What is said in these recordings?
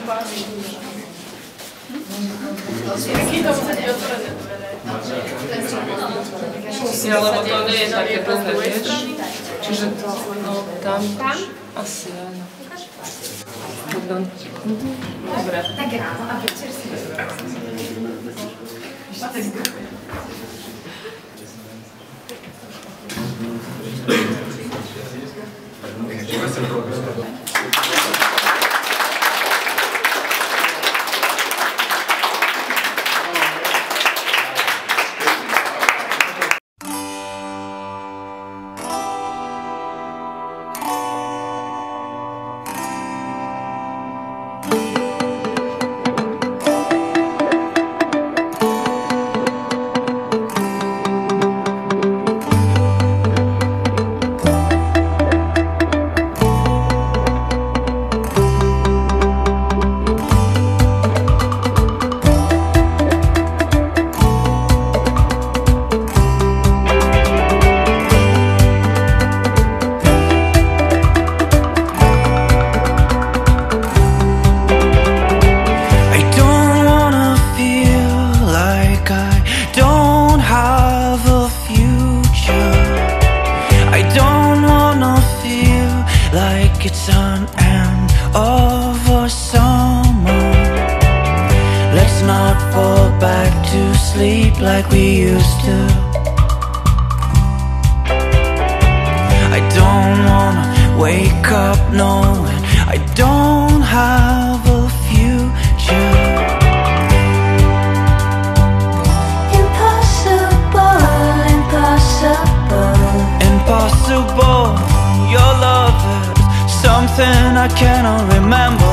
Musí, lebo to nie je také dlhé, vieš? Čiže tam asi áno. Pardon. Dobre. Tak ráno a večer si it's an end of a summer. Let's not fall back to sleep like we used to. I don't wanna wake up knowing I don't have a future. Impossible, impossible, impossible. Your love is something I cannot remember.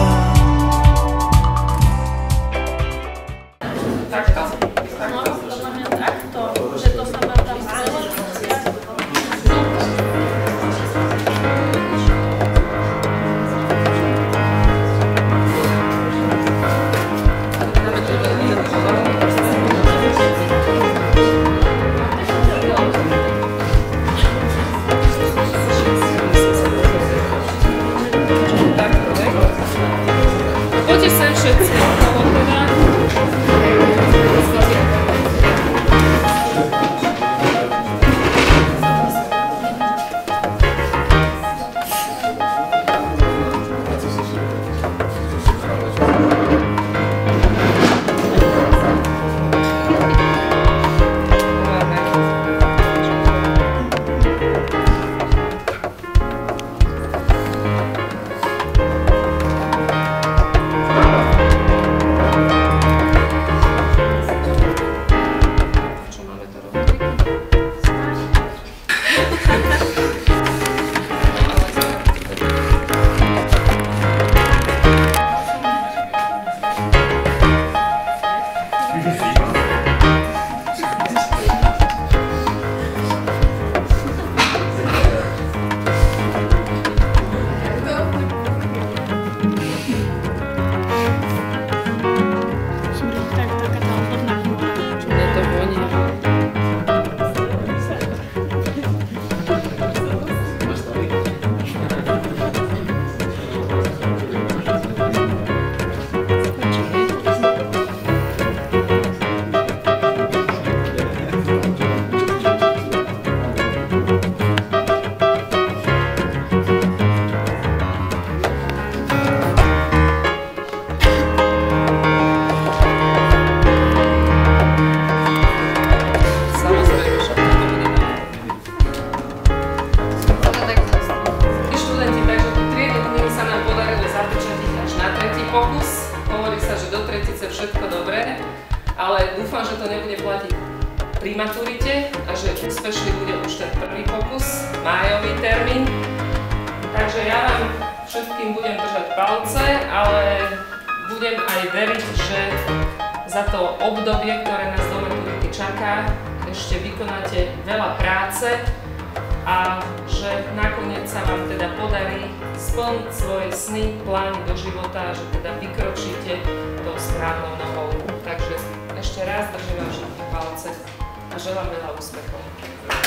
Všetko dobré, ale dúfam, že to nebude platiť pri maturite a že úspešný bude už ten prvý pokus, májový termín. Takže ja vám všetkým budem držať palce, ale budem aj veriť, že za to obdobie, ktoré nás do maturity čaká, ešte vykonáte veľa práce a že nakoniec sa vám teda podarí splniť svoje sny, plány do života, že teda vykročíte tou správnou nohou. Takže ešte raz držím vám všetky palce a želám veľa úspechov.